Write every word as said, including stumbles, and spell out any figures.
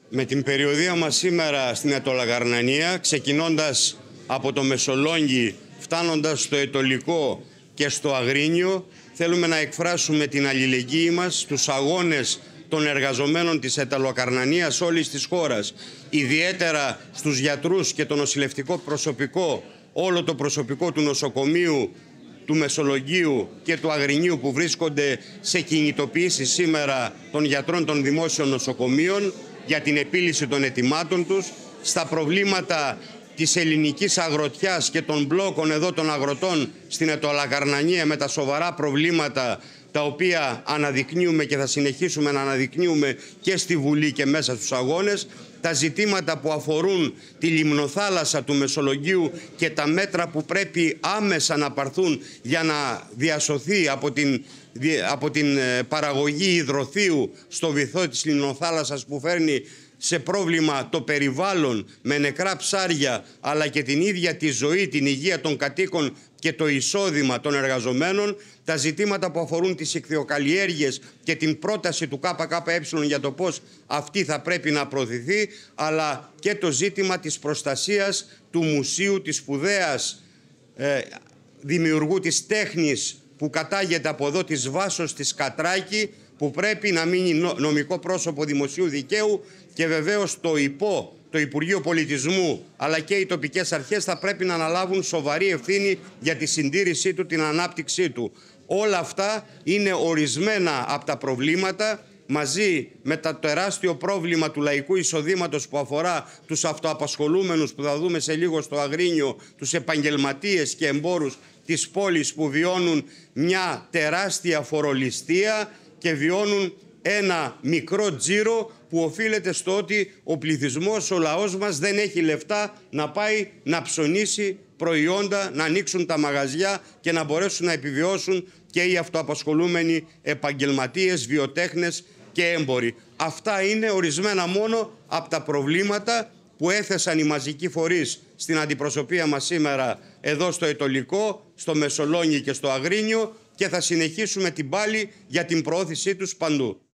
Με την περιοδεία μας σήμερα στην Αιτωλαγαρνανία, ξεκινώντας από το Μεσολόγγι, φτάνοντας στο Αιτωλικό και στο Αγρίνιο, θέλουμε να εκφράσουμε την αλληλεγγύη μας στους αγώνες των εργαζομένων της Αιτωλαγαρνανίας όλης της χώρας, ιδιαίτερα στους γιατρούς και το νοσηλευτικό προσωπικό, όλο το προσωπικό του νοσοκομείου, του Μεσολογγίου και του Αγρινίου που βρίσκονται σε κινητοποίηση σήμερα των γιατρών των δημόσιων νοσοκομείων για την επίλυση των αιτημάτων τους, στα προβλήματα της ελληνικής αγροτιάς και των μπλόκων εδώ των αγροτών στην Αιτωλαγαρνανία με τα σοβαρά προβλήματα τα οποία αναδεικνύουμε και θα συνεχίσουμε να αναδεικνύουμε και στη Βουλή και μέσα στους αγώνες, τα ζητήματα που αφορούν τη λιμνοθάλασσα του Μεσολογγίου και τα μέτρα που πρέπει άμεσα να πάρθουν για να διασωθεί από την, από την παραγωγή υδροθείου στο βυθό της λιμνοθάλασσας που φέρνει σε πρόβλημα το περιβάλλον με νεκρά ψάρια, αλλά και την ίδια τη ζωή, την υγεία των κατοίκων και το εισόδημα των εργαζομένων, τα ζητήματα που αφορούν τις ιχθυοκαλλιέργειες και την πρόταση του ΚΚΕ για το πώς αυτή θα πρέπει να προωθηθεί, αλλά και το ζήτημα της προστασίας του μουσείου της σπουδαίας ε, δημιουργού της τέχνης που κατάγεται από εδώ της Βάσος της Κατράκη, που πρέπει να μείνει νομικό πρόσωπο δημοσίου δικαίου, και βεβαίως το ΥΠΟ, το Υπουργείο Πολιτισμού, αλλά και οι τοπικές αρχές θα πρέπει να αναλάβουν σοβαρή ευθύνη για τη συντήρησή του, την ανάπτυξή του. Όλα αυτά είναι ορισμένα από τα προβλήματα, μαζί με το τεράστιο πρόβλημα του λαϊκού εισοδήματος που αφορά τους αυτοαπασχολούμενους, που θα δούμε σε λίγο στο Αγρίνιο, τους επαγγελματίες και εμπόρους της πόλης που βιώνουν μια τεράστια φορολιστία και βιώνουν ένα μικρό τζίρο που οφείλεται στο ότι ο πληθυσμός, ο λαός μας δεν έχει λεφτά να πάει να ψωνίσει προϊόντα, να ανοίξουν τα μαγαζιά και να μπορέσουν να επιβιώσουν και οι αυτοαπασχολούμενοι επαγγελματίες, βιοτέχνες και έμποροι. Αυτά είναι ορισμένα μόνο από τα προβλήματα που έθεσαν οι μαζικοί φορείς στην αντιπροσωπεία μας σήμερα εδώ στο Αιτωλικό, στο Μεσολόγγι και στο Αγρίνιο, και θα συνεχίσουμε την πάλη για την προώθησή τους παντού.